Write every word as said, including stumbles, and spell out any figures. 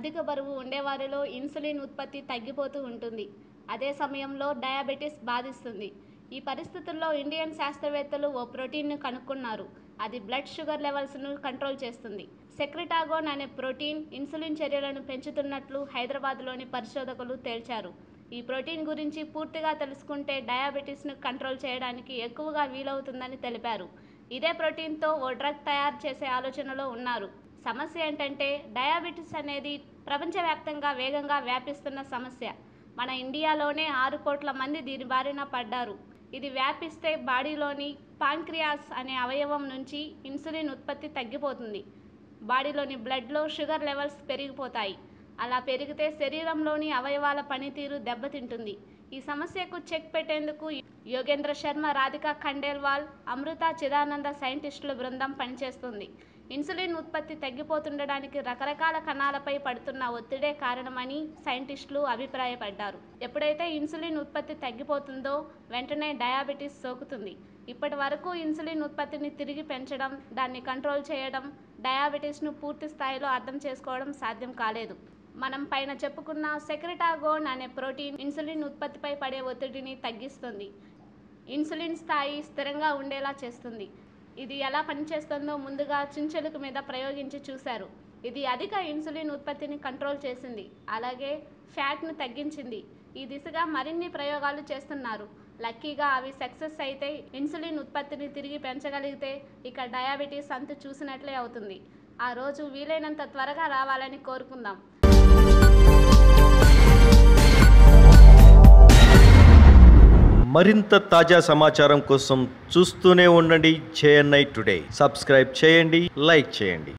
అధిక బరువు ఉండేవారిలో ఇన్సులిన్ ఉత్పత్తి తగ్గిపోతూ ఉంటుంది. అదే సమయంలో డయాబెటీస్ బాధిస్తుంది. ఈ పరిస్థితుల్లో ఇండియన్ శాస్త్రవేత్తలు ఓ ప్రోటీన్ను కనుక్కున్నారు. అది బ్లడ్ షుగర్ లెవెల్స్ను కంట్రోల్ చేస్తుంది. సెక్రెటాగోన్ అనే ప్రోటీన్ ఇన్సులిన్ చర్యలను పెంచుతున్నట్లు హైదరాబాద్లోని పరిశోధకులు తేల్చారు. ఈ ప్రోటీన్ గురించి పూర్తిగా తెలుసుకుంటే డయాబెటీస్ను కంట్రోల్ చేయడానికి ఎక్కువగా వీలవుతుందని తెలిపారు. ఇదే ప్రోటీన్తో ఓ డ్రగ్ తయారు చేసే ఆలోచనలో ఉన్నారు. సమస్య ఏంటంటే డయాబెటీస్ అనేది ప్రపంచవ్యాప్తంగా వేగంగా వ్యాపిస్తున్న సమస్య. మన ఇండియాలోనే ఆరు కోట్ల మంది దీని బారిన పడ్డారు. ఇది వ్యాపిస్తే బాడీలోని పాంక్రియాస్ అనే అవయవం నుంచి ఇన్సులిన్ ఉత్పత్తి తగ్గిపోతుంది. బాడీలోని బ్లడ్లో షుగర్ లెవెల్స్ పెరిగిపోతాయి. అలా పెరిగితే శరీరంలోని అవయవాల పనితీరు దెబ్బతింటుంది. ఈ సమస్యకు చెక్ పెట్టేందుకు యోగేంద్ర శర్మ, రాధికా ఖండేల్వాల్, అమృత చిదానంద సైంటిస్టుల బృందం పనిచేస్తుంది. ఇన్సులిన్ ఉత్పత్తి తగ్గిపోతుండడానికి రకరకాల కణాలపై పడుతున్న ఒత్తిడే కారణమని సైంటిస్టులు అభిప్రాయపడ్డారు. ఎప్పుడైతే ఇన్సులిన్ ఉత్పత్తి తగ్గిపోతుందో వెంటనే డయాబెటీస్ సోకుతుంది. ఇప్పటి వరకు ఇన్సులిన్ ఉత్పత్తిని తిరిగి పెంచడం, దాన్ని కంట్రోల్ చేయడం, డయాబెటీస్ను పూర్తి స్థాయిలో అర్థం చేసుకోవడం సాధ్యం కాలేదు. మనం పైన చెప్పుకున్న సెక్రెటాగోన్ అనే ప్రోటీన్ ఇన్సులిన్ ఉత్పత్తిపై పడే ఒత్తిడిని తగ్గిస్తుంది. ఇన్సులిన్ స్థాయి స్థిరంగా ఉండేలా చేస్తుంది. ఇది ఎలా పనిచేస్తుందో ముందుగా చుంచెలుక మీద ప్రయోగించి చూశారు. ఇది అధిక ఇన్సులిన్ ఉత్పత్తిని కంట్రోల్ చేసింది. అలాగే ఫ్యాట్ను తగ్గించింది. ఈ దిశగా మరిన్ని ప్రయోగాలు చేస్తున్నారు. లక్కీగా అవి సక్సెస్ అయితే ఇన్సులిన్ ఉత్పత్తిని తిరిగి పెంచగలిగితే ఇక డయాబెటీస్ అంతు చూసినట్లే అవుతుంది. ఆ రోజు వీలైనంత త్వరగా రావాలని కోరుకుందాం. మరింత తాజా సమాచారం కోసం చూస్తూనే ఉండండి జేఎన్ఐ టుడే. సబ్స్క్రైబ్ చేయండి, లైక్ చేయండి.